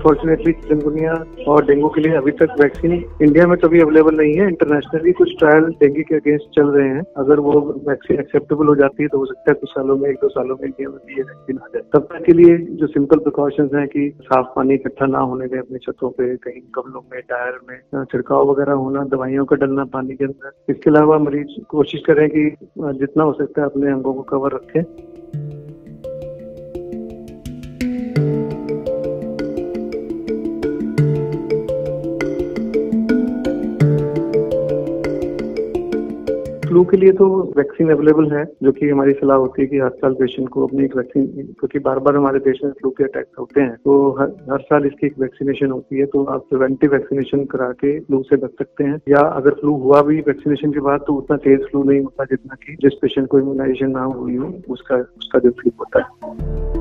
Unfortunately chikungunya और dengue के लिए अभी तक वैक्सीन इंडिया में तो अभी अवेलेबल नहीं है। इंटरनेशनली कुछ ट्रायल डेंगू के अगेंस्ट चल रहे हैं। अगर वो वैक्सीन एक्सेप्टेबल हो जाती है तो हो सकता है कुछ सालों में, 1-2 सालों में इंडिया में भी ये वैक्सीन आ जाए। तब तक के लिए जो सिंपल प्रिकॉशंस हैं कि साफ पानी इकट्ठा ना होने दें अपनी छतों पे, कहीं गमलों में, टायर में छिड़काव वगैरह होना, दवाइयों का डलना पानी के अंदर। इसके अलावा मरीज कोशिश करें कि जितना हो सकता है अपने अंगों को कवर रखें। फ्लू के लिए तो वैक्सीन अवेलेबल है, जो कि हमारी सलाह होती है कि हर साल पेशेंट को अपनी एक वैक्सीन, क्योंकि बार बार हमारे देश में फ्लू के अटैक होते हैं, तो हर साल इसकी एक वैक्सीनेशन होती है। तो आप प्रिवेंटिव वैक्सीनेशन करा के फ्लू से बच सकते हैं। या अगर फ्लू हुआ भी वैक्सीनेशन के बाद तो उतना तेज फ्लू नहीं होता जितना कि जिस पेशेंट को इम्यूनाइजेशन ना हुई हो उसका जो फ्लू होता है।